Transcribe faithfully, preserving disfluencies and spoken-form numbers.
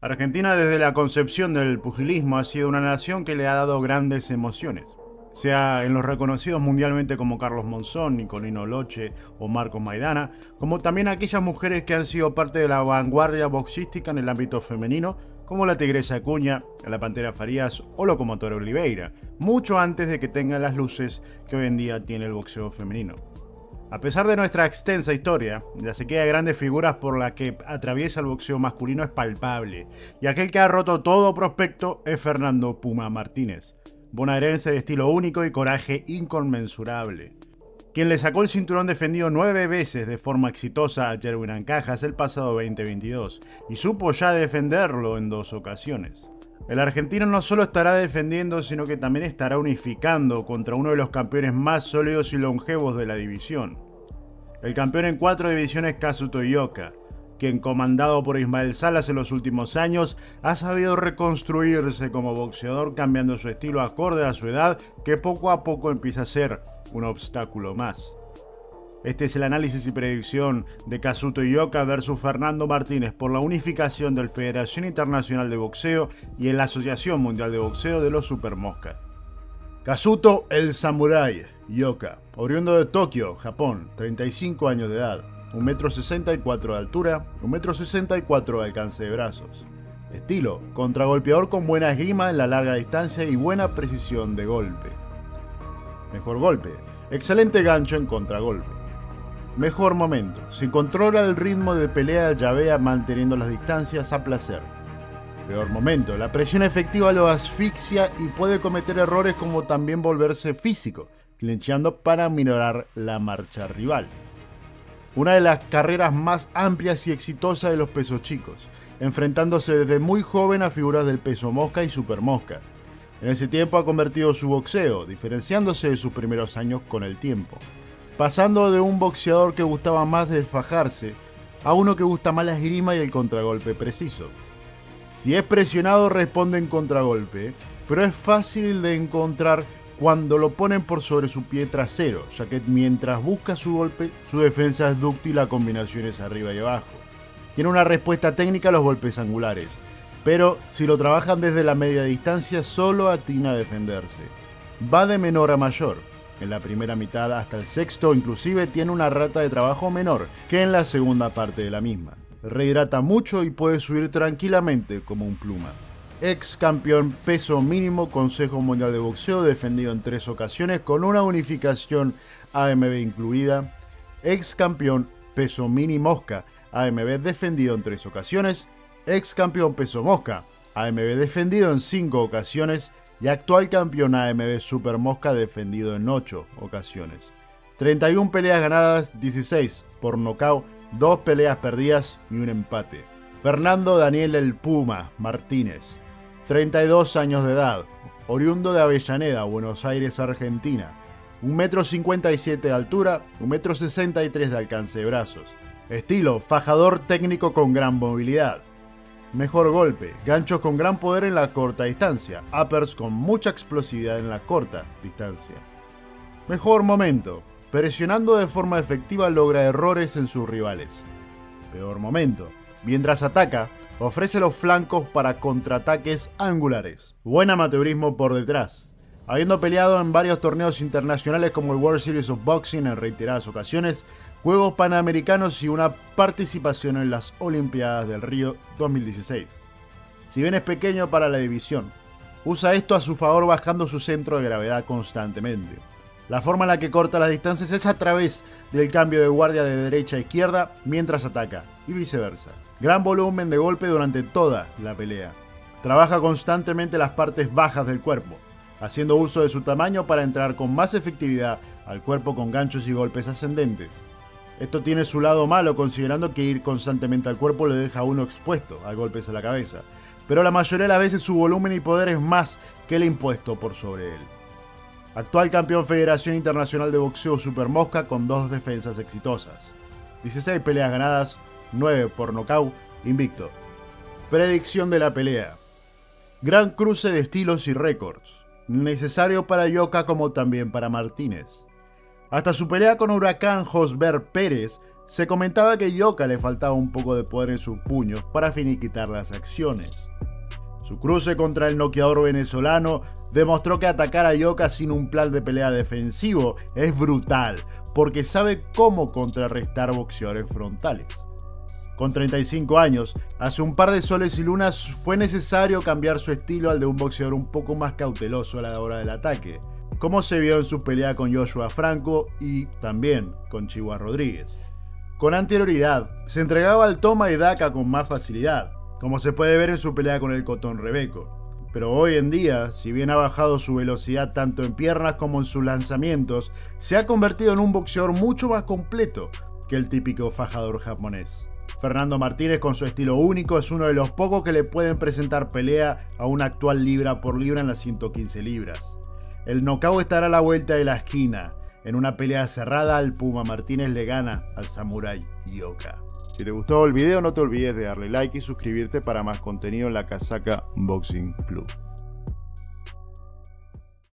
Argentina desde la concepción del pugilismo ha sido una nación que le ha dado grandes emociones, sea en los reconocidos mundialmente como Carlos Monzón, Nicolino Loche o Marcos Maidana, como también aquellas mujeres que han sido parte de la vanguardia boxística en el ámbito femenino, como la Tigresa Acuña, la Pantera Farías o Locomotora Oliveira, mucho antes de que tengan las luces que hoy en día tiene el boxeo femenino. A pesar de nuestra extensa historia, la sequía de grandes figuras por la que atraviesa el boxeo masculino es palpable, y aquel que ha roto todo prospecto es Fernando Puma Martínez, bonaerense de estilo único y coraje inconmensurable, quien le sacó el cinturón defendido nueve veces de forma exitosa a Jerwin Ancajas el pasado veinte veintidós, y supo ya defenderlo en dos ocasiones. El argentino no solo estará defendiendo, sino que también estará unificando contra uno de los campeones más sólidos y longevos de la división. El campeón en cuatro divisiones, Kazuto Ioka, quien comandado por Ismael Salas en los últimos años, ha sabido reconstruirse como boxeador cambiando su estilo acorde a su edad, que poco a poco empieza a ser un obstáculo más. Este es el análisis y predicción de Kazuto Ioka versus Fernando Martínez por la unificación de la Federación Internacional de Boxeo y en la Asociación Mundial de Boxeo de los Super Mosca. Kazuto el Samurai Ioka, oriundo de Tokio, Japón, treinta y cinco años de edad, un metro sesenta y cuatro de altura, un metro sesenta y cuatro de alcance de brazos. Estilo: contragolpeador con buena esgrima en la larga distancia y buena precisión de golpe. Mejor golpe: excelente gancho en contragolpe. Mejor momento: si controla el ritmo de pelea, llavea manteniendo las distancias a placer. Peor momento: la presión efectiva lo asfixia y puede cometer errores como también volverse físico, clincheando para minorar la marcha rival. Una de las carreras más amplias y exitosas de los pesos chicos, enfrentándose desde muy joven a figuras del peso mosca y super mosca. En ese tiempo ha convertido su boxeo, diferenciándose de sus primeros años con el tiempo, pasando de un boxeador que gustaba más desfajarse a uno que gusta más la esgrima y el contragolpe preciso. Si es presionado, responde en contragolpe, pero es fácil de encontrar cuando lo ponen por sobre su pie trasero, ya que mientras busca su golpe, su defensa es dúctil a combinaciones arriba y abajo. Tiene una respuesta técnica a los golpes angulares, pero si lo trabajan desde la media distancia, solo atina a defenderse. Va de menor a mayor. En la primera mitad hasta el sexto inclusive tiene una rata de trabajo menor que en la segunda parte de la misma. Rehidrata mucho y puede subir tranquilamente como un pluma. Ex campeón peso mínimo Consejo Mundial de Boxeo, defendido en tres ocasiones con una unificación A M B incluida. Ex campeón peso mini mosca A M B defendido en tres ocasiones. Ex campeón peso mosca A M B defendido en cinco ocasiones. Y actual campeón A M B Super Mosca defendido en ocho ocasiones. treinta y una peleas ganadas, dieciséis por nocaut, dos peleas perdidas y un empate. Fernando Daniel El Puma Martínez, treinta y dos años de edad, oriundo de Avellaneda, Buenos Aires, Argentina. un metro cincuenta y siete de altura, un metro sesenta y tres de alcance de brazos. Estilo: fajador técnico con gran movilidad. Mejor golpe: ganchos con gran poder en la corta distancia, uppers con mucha explosividad en la corta distancia. Mejor momento: presionando de forma efectiva logra errores en sus rivales. Peor momento: mientras ataca, ofrece los flancos para contraataques angulares. Buen amateurismo por detrás. Habiendo peleado en varios torneos internacionales como el World Series of Boxing en reiteradas ocasiones, Juegos Panamericanos y una participación en las Olimpiadas del Río dos mil dieciséis. Si bien es pequeño para la división, usa esto a su favor bajando su centro de gravedad constantemente. La forma en la que corta las distancias es a través del cambio de guardia de derecha a izquierda mientras ataca, y viceversa. Gran volumen de golpe durante toda la pelea. Trabaja constantemente las partes bajas del cuerpo, haciendo uso de su tamaño para entrar con más efectividad al cuerpo con ganchos y golpes ascendentes. Esto tiene su lado malo, considerando que ir constantemente al cuerpo le deja a uno expuesto a golpes a la cabeza, pero la mayoría de las veces su volumen y poder es más que el impuesto por sobre él. Actual campeón Federación Internacional de Boxeo Super Mosca con dos defensas exitosas. dieciséis peleas ganadas, nueve por nocaut, invicto. Predicción de la pelea: gran cruce de estilos y récords, necesario para Ioka como también para Martínez. Hasta su pelea con Huracán Josber Pérez, se comentaba que Yoka le faltaba un poco de poder en sus puños para finiquitar las acciones. Su cruce contra el noqueador venezolano demostró que atacar a Yoka sin un plan de pelea defensivo es brutal, porque sabe cómo contrarrestar boxeadores frontales. Con treinta y cinco años, hace un par de soles y lunas fue necesario cambiar su estilo al de un boxeador un poco más cauteloso a la hora del ataque, como se vio en su pelea con Joshua Franco y también con Chihuahua Rodríguez. Con anterioridad, se entregaba al toma y daca con más facilidad, como se puede ver en su pelea con el Cotón Rebeco. Pero hoy en día, si bien ha bajado su velocidad tanto en piernas como en sus lanzamientos, se ha convertido en un boxeador mucho más completo que el típico fajador japonés. Fernando Martínez, con su estilo único, es uno de los pocos que le pueden presentar pelea a un actual libra por libra en las ciento quince libras. El knockout estará a la vuelta de la esquina. En una pelea cerrada, el Puma Martínez le gana al Samurai Yoka. Si te gustó el video, no te olvides de darle like y suscribirte para más contenido en la Casaca Boxing Club.